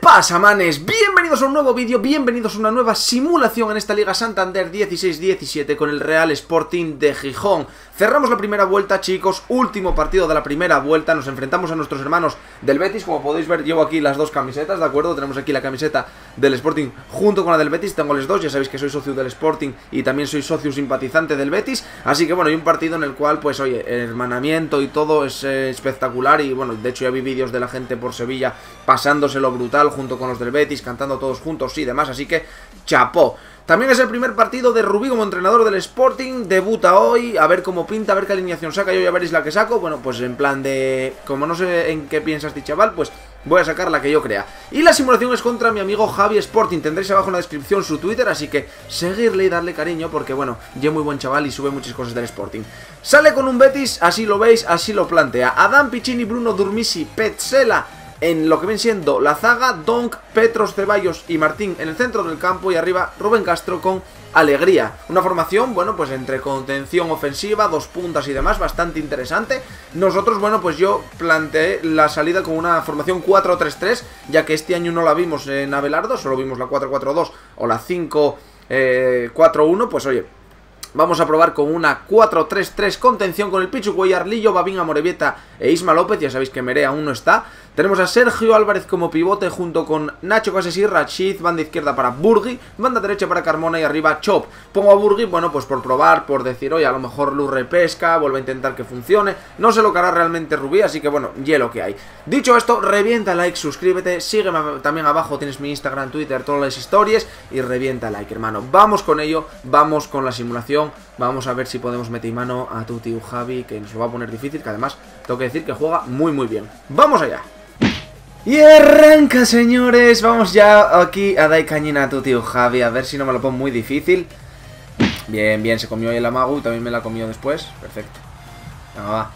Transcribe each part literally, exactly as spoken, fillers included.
pasa, manes? Bienvenidos a un nuevo vídeo, bienvenidos a una nueva simulación en esta Liga Santander dieciséis diecisiete con el Real Sporting de Gijón. Cerramos la primera vuelta, chicos, último partido de la primera vuelta. Nos enfrentamos a nuestros hermanos del Betis. Como podéis ver, llevo aquí las dos camisetas, ¿de acuerdo? Tenemos aquí la camiseta del Sporting junto con la del Betis. Tengo las dos, ya sabéis que soy socio del Sporting y también soy socio simpatizante del Betis. Así que bueno, hay un partido en el cual, pues oye, el hermanamiento y todo es eh, espectacular. Y bueno, de hecho ya vi vídeos de la gente por Sevilla pasándoselo brutal junto con los del Betis, cantando todos juntos y demás, así que chapó. También es el primer partido de Rubí como entrenador del Sporting, debuta hoy, a ver cómo pinta, a ver qué alineación saca, yo ya veréis la que saco, bueno, pues en plan de, como no sé en qué piensa este chaval, pues voy a sacar la que yo crea. Y la simulación es contra mi amigo Javi Sporting, tendréis abajo en la descripción su Twitter, así que seguirle y darle cariño, porque bueno, ya muy buen chaval y sube muchas cosas del Sporting. Sale con un Betis, así lo veis, así lo plantea. Adam Piccini, Bruno Durmisi, Petzela en lo que ven siendo la zaga, Donk, Petros, Ceballos y Martín en el centro del campo, y arriba Rubén Castro con Alegría. Una formación, bueno, pues entre contención ofensiva, dos puntas y demás, bastante interesante. Nosotros, bueno, pues yo planteé la salida con una formación cuatro tres tres, ya que este año no la vimos en Abelardo, solo vimos la cuatro cuatro dos o la cinco cuatro uno, pues oye, vamos a probar con una cuatro tres tres contención con el Pichu Cuellar, Lillo, Babín, Amorebieta e Isma López. Ya sabéis que Meré aún no está. Tenemos a Sergio Álvarez como pivote junto con Nacho Cases y Rachid. Banda izquierda para Burgui, banda derecha para Carmona y arriba Chop. Pongo a Burgui, bueno, pues por probar, por decir, oye, a lo mejor Luz repesca, vuelve a intentar que funcione. No sé lo que hará realmente Rubí, así que bueno, ya lo que hay. Dicho esto, revienta like, suscríbete, sígueme también abajo, tienes mi Instagram, Twitter, todas las historias, y revienta like, hermano. Vamos con ello, vamos con la simulación. Vamos a ver si podemos meter mano a tu tío Javi, que nos lo va a poner difícil, que además tengo que decir que juega muy muy bien. ¡Vamos allá! Y arranca, señores. Vamos ya aquí a dar cañina a tu tío Javi, a ver si no me lo pongo muy difícil. Bien, bien, se comió ahí el amago y también me la comió después. Perfecto. Venga, va.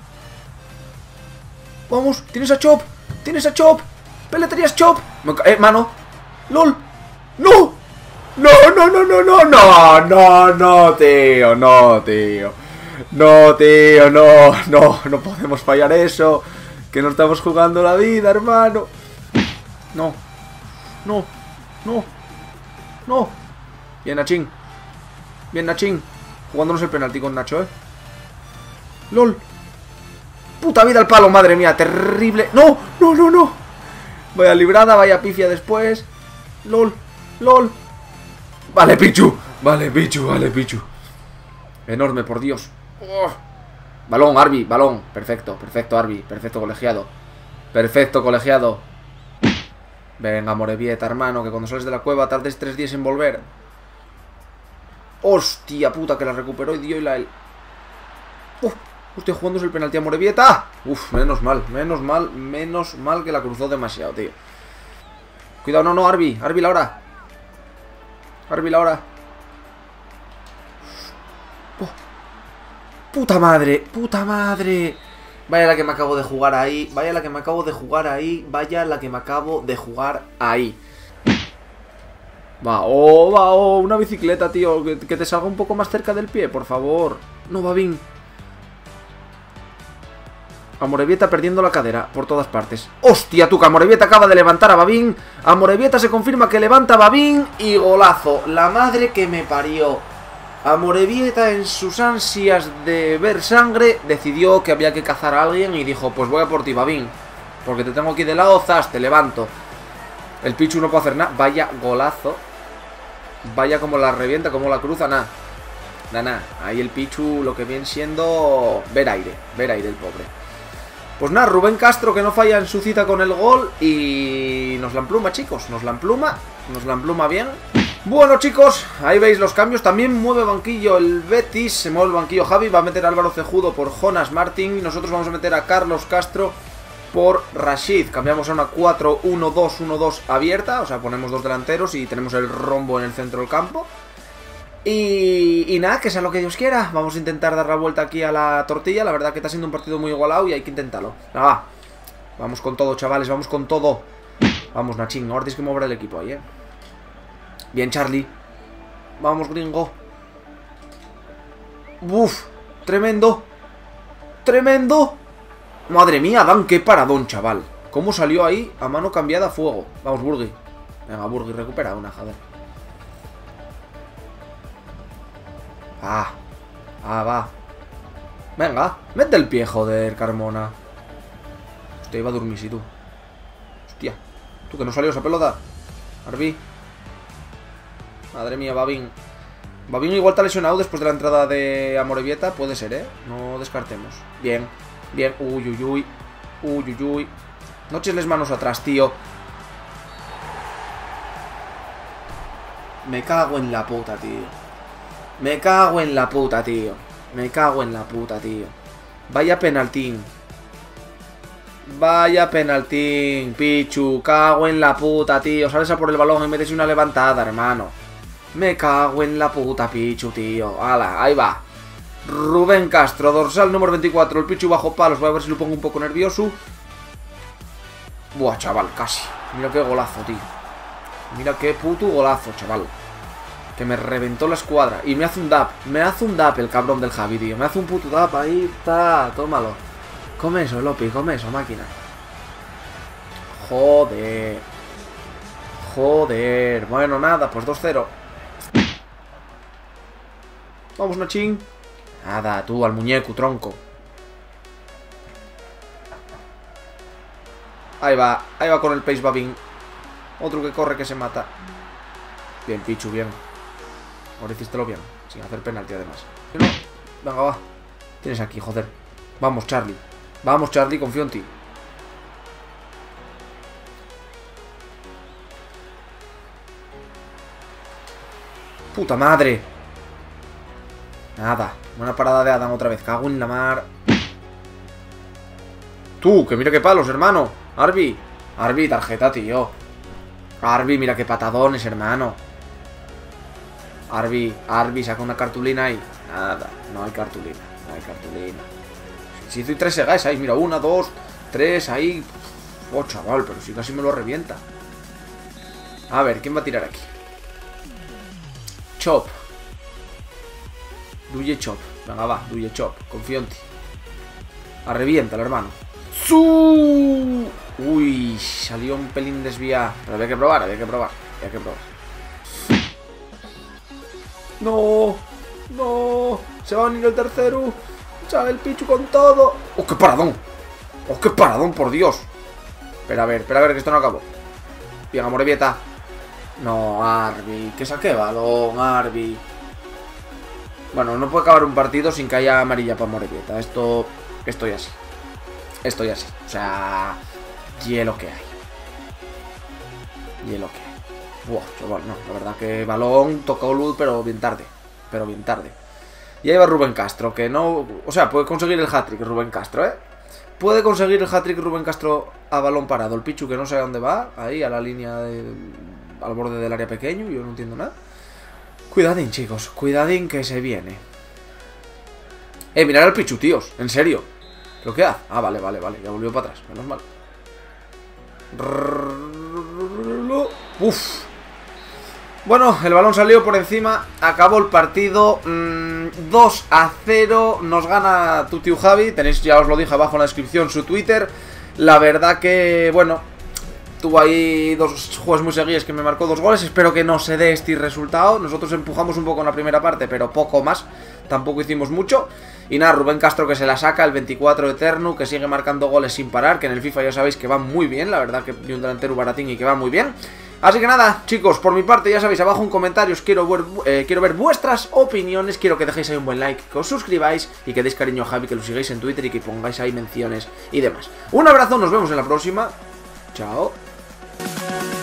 Vamos, tienes a Chop, tienes a Chop. Peleterías Chop. Eh, mano. LOL. ¡No! No, no, no, no, no, no, no, no, tío, no, tío. No, tío, no, no, no podemos fallar eso. Que no estamos jugando la vida, hermano. No, no, no, no. Bien, Nachín. Bien, Nachín. Jugándonos el penalti con Nacho, eh. LOL. Puta vida al palo, madre mía, terrible. No, no, no, no. Vaya librada, vaya pifia después. LOL, LOL. Vale, Pichu, vale, Pichu, vale, Pichu. Enorme, por Dios. Oh. Balón, Arby, balón. Perfecto, perfecto, Arby. Perfecto, colegiado. Perfecto, colegiado. Venga, Morevieta, hermano, que cuando sales de la cueva tardes tres días en volver. Hostia puta, que la recuperó y dio y la... El... Uf, hostia, jugándose el penalti a Morevieta. Uf, menos mal, menos mal, menos mal que la cruzó demasiado, tío. Cuidado, no, no, Arby, Arby la hora. Arby la hora. Oh. Puta madre, puta madre. Vaya la que me acabo de jugar ahí. Vaya la que me acabo de jugar ahí. Vaya la que me acabo de jugar ahí. Va, oh, va, oh, una bicicleta, tío. Que, que te salga un poco más cerca del pie, por favor. No, Babín. Amorebieta perdiendo la cadera por todas partes. ¡Hostia, tú! Que Amorebieta acaba de levantar a Babín. Amorebieta se confirma que levanta a Babín. Y golazo. La madre que me parió. Amorebieta, en sus ansias de ver sangre, decidió que había que cazar a alguien y dijo, pues voy a por ti, Babín, porque te tengo aquí de lado, zas, te levanto. El Pichu no puede hacer nada. Vaya golazo. Vaya como la revienta, como la cruza, nada. Nada, nada. Ahí el Pichu lo que viene siendo ver aire, ver aire el pobre. Pues nada, Rubén Castro que no falla en su cita con el gol y nos la empluma, chicos, nos la empluma, nos la empluma bien. Bueno, chicos, ahí veis los cambios. También mueve banquillo el Betis, se mueve el banquillo Javi, va a meter a Álvaro Cejudo por Jonas Martín. Nosotros vamos a meter a Carlos Castro por Rachid. Cambiamos a una cuatro uno dos uno dos abierta, o sea, ponemos dos delanteros y tenemos el rombo en el centro del campo. Y, y nada, que sea lo que Dios quiera. Vamos a intentar dar la vuelta aquí a la tortilla. La verdad que está siendo un partido muy igualado y hay que intentarlo. Nada, va. Vamos con todo, chavales, vamos con todo. Vamos, Nachín, ahora tienes que mover el equipo ahí, eh. Bien, Charlie. Vamos, gringo. Uf, tremendo. Tremendo. Madre mía, Dan, qué paradón, chaval. ¿Cómo salió ahí a mano cambiada a fuego? Vamos, Burgui. Venga, Burgui, recupera una, joder. Ah. Ah, va. Venga, mete el pie, joder, Carmona. Hostia, iba a dormir, si tú. Hostia. ¿Tú que no salió esa pelota? Arbi. Madre mía, Babín. Babín igual está lesionado después de la entrada de Amorebieta. Puede ser, ¿eh? No descartemos. Bien, bien. Uy, uy, uy. Uy, uy, uy. No echesles manos atrás, tío. Me cago en la puta, tío. Me cago en la puta, tío. Me cago en la puta, tío. Vaya penaltín. Vaya penaltín, Pichu. Cago en la puta, tío. Sales a por el balón y metes una levantada, hermano. Me cago en la puta, Pichu, tío. Hala, ahí va. Rubén Castro, dorsal número veinticuatro. El Pichu bajo palos. Voy a ver si lo pongo un poco nervioso. Buah, chaval, casi. Mira qué golazo, tío. Mira qué puto golazo, chaval. Que me reventó la escuadra. Y me hace un dap. Me hace un dap el cabrón del Javi, tío. Me hace un puto dap ahí. Está, tómalo. Come eso, Lopi, come eso, máquina. Joder. Joder. Bueno, nada, pues dos cero. Vamos, Nachín. Nada, tú, al muñeco, tronco. Ahí va, ahí va con el pace Babín. Otro que corre, que se mata. Bien, Pichu, bien. Ahora hiciste lo bien, sin hacer penalti además. Venga, va. Tienes aquí, joder. Vamos, Charlie. Vamos, Charlie, confío en ti. Puta madre. Nada. Buena parada de Adam otra vez. Cago en la mar. Tú, que mira qué palos, hermano. Arbi. Arbi, tarjeta, tío. Arbi, mira qué patadones, hermano. Arbi, Arbi, saca una cartulina ahí. Nada, no hay cartulina. No hay cartulina. Si hizo tres segáis ahí, mira, una, dos, tres, ahí. Oh, chaval, pero si casi me lo revienta. A ver, ¿quién va a tirar aquí? Chop. Duye Chop. Venga, va, Duye Chop. Confío en ti. Arreviéntalo, hermano. ¡Su! Uy, salió un pelín desviado. Pero había que probar, había que probar. Había que probar. No, no. Se va a venir el tercero. Sale el Pichu con todo. ¡Oh, qué paradón! ¡Oh, qué paradón, por Dios! Espera a ver, espera a ver, que esto no acabó. Bien, Amorebieta. No, Arbi. Que saque balón, Arbi. Bueno, no puede acabar un partido sin que haya amarilla para Amorebieta. Esto, esto ya sí. Esto ya sí. O sea, hielo que hay. Hielo que hay. Buah, chaval, no. La verdad que balón tocó luz, pero bien tarde. Pero bien tarde. Y ahí va Rubén Castro, que no... O sea, puede conseguir el hat-trick Rubén Castro, ¿eh? Puede conseguir el hat-trick Rubén Castro a balón parado. El Pichu que no sabe a dónde va. Ahí, a la línea de... al borde del área pequeño. Yo no entiendo nada. Cuidadín, chicos. Cuidadín que se viene. Eh, mirad al Pichu, tíos. En serio. ¿Lo que hace? Ah, vale, vale, vale. Ya volvió para atrás. Menos mal. Uf. Bueno, el balón salió por encima. Acabó el partido. mmm, dos a cero. Nos gana tu tío Javi. Tenéis, ya os lo dije abajo en la descripción, su Twitter. La verdad que, bueno, tuvo ahí dos juegos muy seguidos que me marcó dos goles. Espero que no se dé este resultado. Nosotros empujamos un poco en la primera parte, pero poco más. Tampoco hicimos mucho. Y nada, Rubén Castro que se la saca, el veinticuatro eterno, que sigue marcando goles sin parar, que en el FIFA ya sabéis que va muy bien, la verdad que hay un delantero baratín y que va muy bien. Así que nada, chicos, por mi parte ya sabéis, abajo en comentarios quiero ver, eh, quiero ver vuestras opiniones, quiero que dejéis ahí un buen like, que os suscribáis y que deis cariño a Javi, que lo sigáis en Twitter y que pongáis ahí menciones y demás. Un abrazo, nos vemos en la próxima. Chao.